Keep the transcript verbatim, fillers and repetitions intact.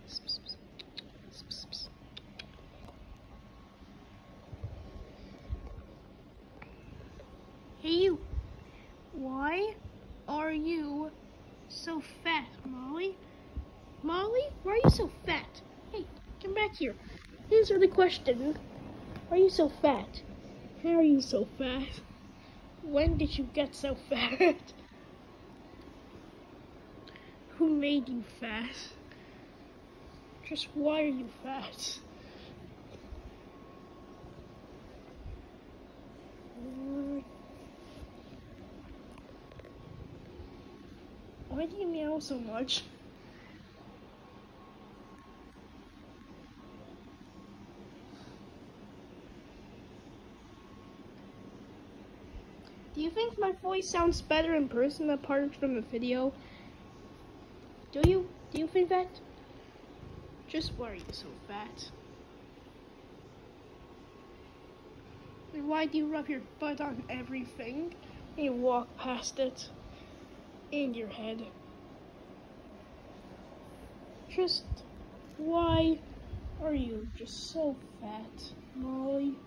Hey you, why are you so fat, Molly? Molly, why are you so fat? Hey, come back here. Answer the question. Why are you so fat? How are you so fat? When did you get so fat? Who made you fat? Just why are you fat? Why do you meow so much? Do you think my voice sounds better in person apart from the video? Do you? Do you think that? Just why are you so fat? And why do you rub your butt on everything and you walk past it in your head? Just why are you just so fat, Molly?